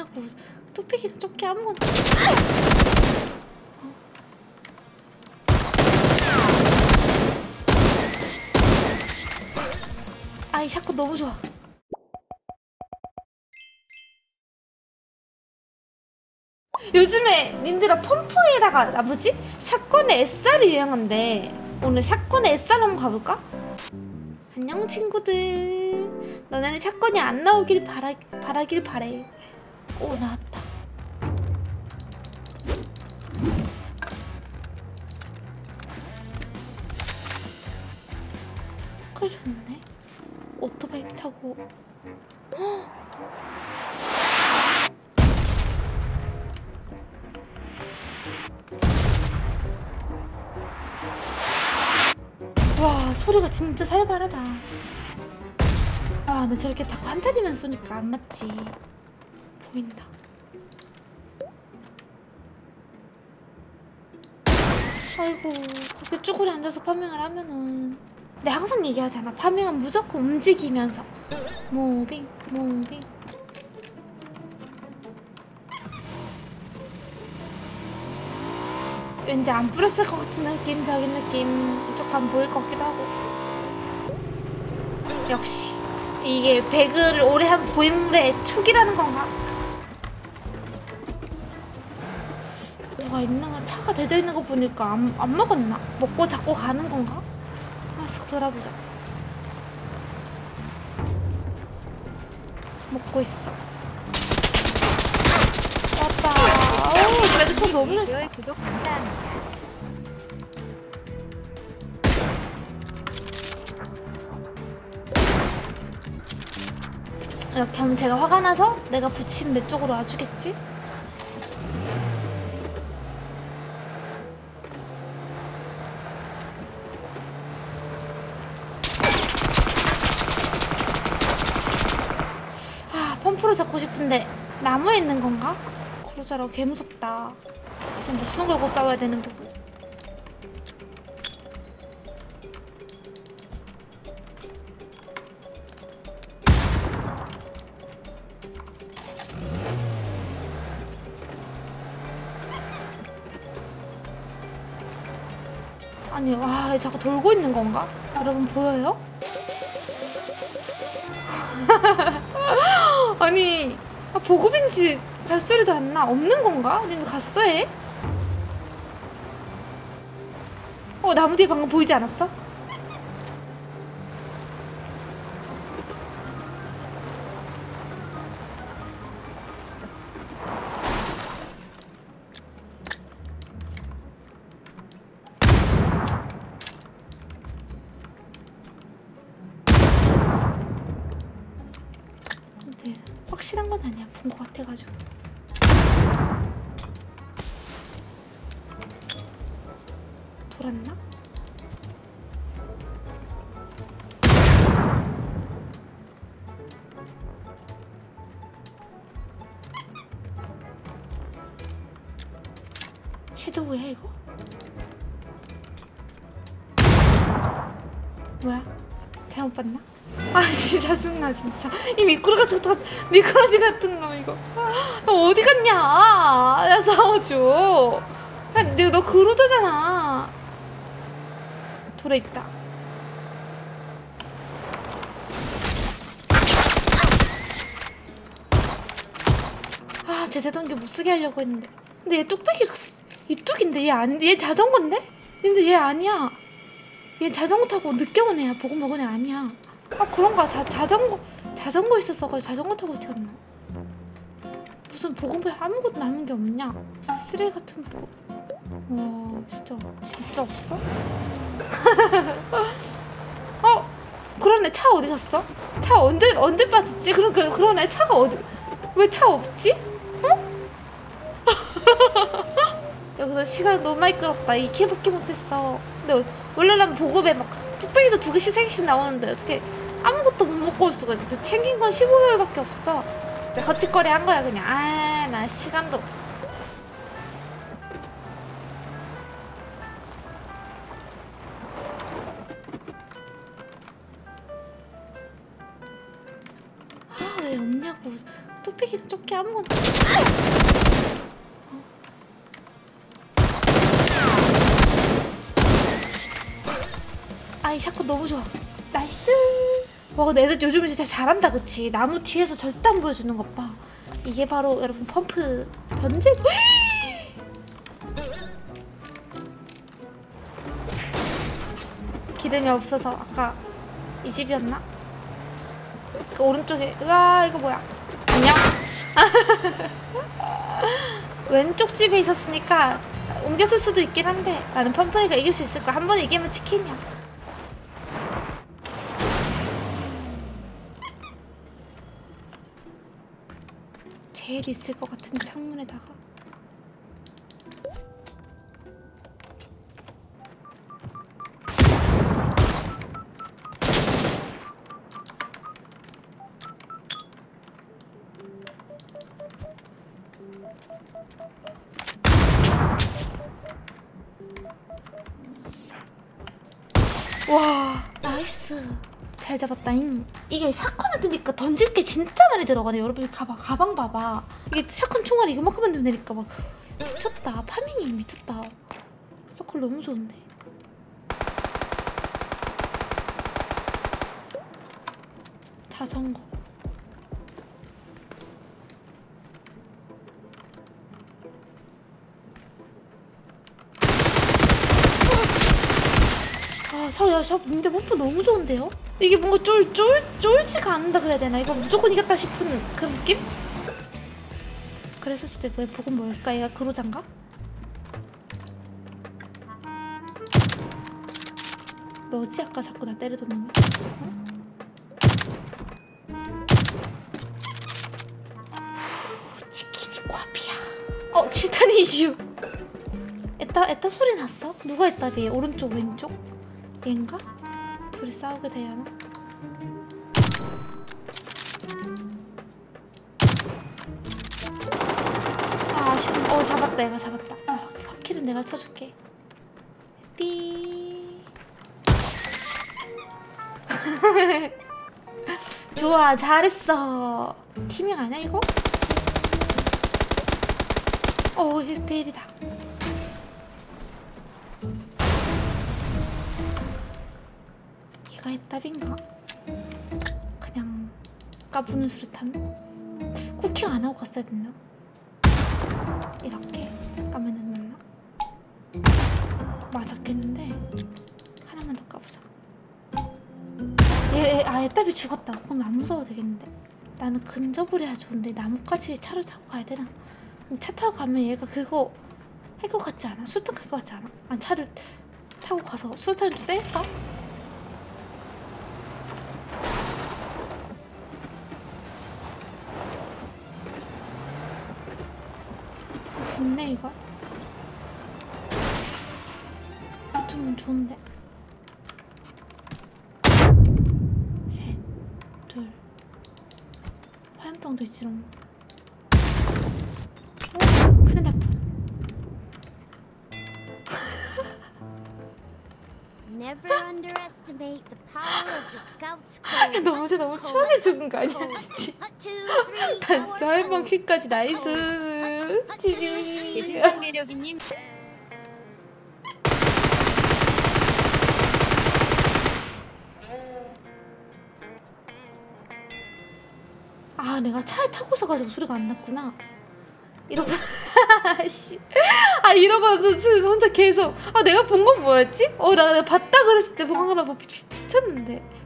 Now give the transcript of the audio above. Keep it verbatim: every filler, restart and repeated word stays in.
없냐고. 뚝배기는 쫓기 아무거나. 어? 아이 샷건 너무 좋아. 요즘에 님들아 펌프에다가 나 뭐지? 샷건에 에스알이 유행한데 오늘 샷건에 에스알 한번 가볼까? 안녕 친구들. 너네는 샷건이 안 나오길 바라, 바라길 바래. 오 나왔다. 서클 좋네. 오토바이 타고. 헉! 와 소리가 진짜 살벌하다. 아 나 저렇게 다 한 자리만 쏘니까 안 맞지. 보인다. 아이고 그렇게 쭈그리 앉아서 파밍을 하면은 내가 항상 얘기하잖아. 파밍은 무조건 움직이면서 무빙 무빙. 왠지 안 뿌렸을 것 같은 느낌. 저기 느낌 이쪽 가면 보일 것 같기도 하고. 역시 이게 배그를 오래 한 고인물의 촉이라는 건가? 누가 있는가? 차가 대져 있는 거 보니까 안, 안 먹었나? 먹고 자꾸 가는 건가? 알았어 돌아보자. 먹고 있어. 왔다. 어우 레드톤 너무 날싸. 구독 감사합니다. 이렇게 하면 제가 화가 나서 내가 붙이면 내 쪽으로 와주겠지? 아 펌프로 잡고 싶은데 나무에 있는 건가? 그러자라 개 무섭다. 목숨 걸고 싸워야 되는 부분. 아니 와 자꾸 돌고 있는 건가? 여러분 보여요? 아니 아, 보급인지 발소리도 안 나. 없는 건가? 아니면 갔어 얘? 어 나무 뒤에 방금 보이지 않았어? 근데 확실한 건 아니야. 본 것 같아가지고. 돌았나? 섀도우야 이거? 뭐야? 잘못 봤나? 아 진짜 짜증나 진짜. 이 미꾸라지 같은 미꾸라지 같은 놈 이거. 아, 어디 갔냐? 나 싸워줘. 야, 내가 너 그루저잖아. 돌에 있다. 아 제세동기 못 쓰게 하려고 했는데. 근데 얘 뚝배기가 이 뚝인데 얘 아닌데 얘 자전거인데? 근데 얘 아니야. 얘 자전거 타고 늦게 온 애야. 보고 먹은 애 아니야. 아 그런가? 자, 자전거 자전거 있었어가지고 자전거 타고 튀었나? 무슨 보급에 아무것도 남은 게 없냐? 쓰레기 같은 보급. 와 진짜 진짜 없어? 어 그러네. 차 어디 갔어? 차 언제 언제 빠졌지? 그런 그 그러네. 차가 어디? 왜 차 없지? 어? 여기서 시간 너무 많이 끌었다. 이 킬밖에 못했어. 근데 원래는 보급에 막 뚝배기도 두 개씩 세 개씩 나오는데 어떻게 아무것도 못 먹고 올 수가 있어. 또 챙긴 건 십오 별밖에 없어. 거짓거리 한 거야 그냥. 아 나 시간도. 아 왜 없냐고. 뚝배기 뚝배기는 조끼 아무거나. 아이 샷건 너무 좋아. 나이스. 와 근데 애들 요즘은 진짜 잘한다 그치? 나무 뒤에서 절대 안 보여주는 것 봐. 이게 바로 여러분 펌프 던질. 기름이 없어서 아까 이 집이었나? 그 오른쪽에. 으아 이거 뭐야? 안녕. 왼쪽 집에 있었으니까 옮겼을 수도 있긴 한데 나는 펌프니까 이길 수 있을 거야. 한 번에 이기면 치킨이야. 제일 있을 것 같은 창문에다가. 와 나이스. 잘 잡았다잉. 이게 샷건을 드니까 던질 게 진짜 많이 들어가네. 여러분 가방, 가방 봐봐. 이게 샷건 총알이 이만큼만 되니까 막 미쳤다. 파밍이 미쳤다. 서클 너무 좋은데. 자전거. 아, 저, 야, 저, 근데 펌프 너무 좋은데요? 이게 뭔가 쫄, 쫄, 쫄지가 않는다 그래야 되나? 이거 무조건 이겼다 싶은 그 느낌? 그랬을 수도 있고, 보고 뭘까? 얘가 그로자인가? 너지? 아까 자꾸 나 때리던 놈이? 어? 치킨이 꽈비야. 어, 칠 탄 이슈. 에따, 에따 소리 났어? 누가 에따비? 오른쪽, 왼쪽? 얘인가? 둘이 싸우게 되려나? 아 아쉬운. 어 잡았다. 얘가 잡았다. 아 확킬은 내가 쳐줄게. 삐. 좋아 잘했어. 팀이 아니야 이거? 어 일 대 일이다. 얘가 했답인가? 그냥 까부는 수류탄? 쿠킹 안 하고 갔어야 됐나? 이렇게 까면은 맞나? 맞았겠는데 하나만 더 까보자. 얘, 얘, 아, 애답이 죽었다. 그럼 안 무서워도 되겠는데? 나는 근접을 해야 좋은데 나무까지 차를 타고 가야 되나? 차 타고 가면 얘가 그거 할 것 같지 않아? 수류탄 갈 것 같지 않아? 아니 차를 타고 가서 수류탄 좀 뺄까? 좋네 이거. 붙으면 좋은데. 셋, 둘. 화염병도 있지롱. 어? 큰일 날 뻔. Never underestimate the power of the Scouts code. 너무 저 너무 추하게 죽은 거 아니야 진짜. 다시 화염병 킬까지 나이스. 지지. 예술적 매력이님. 아 내가 차에 타고 있어가지고 소리가 안 났구나. 이러고 씨. 아 이러고서 지금 혼자 계속 아 내가 본 건 뭐였지? 어 나 내가 봤다 그랬을 때 뭔가 나 뭐 미쳤는데.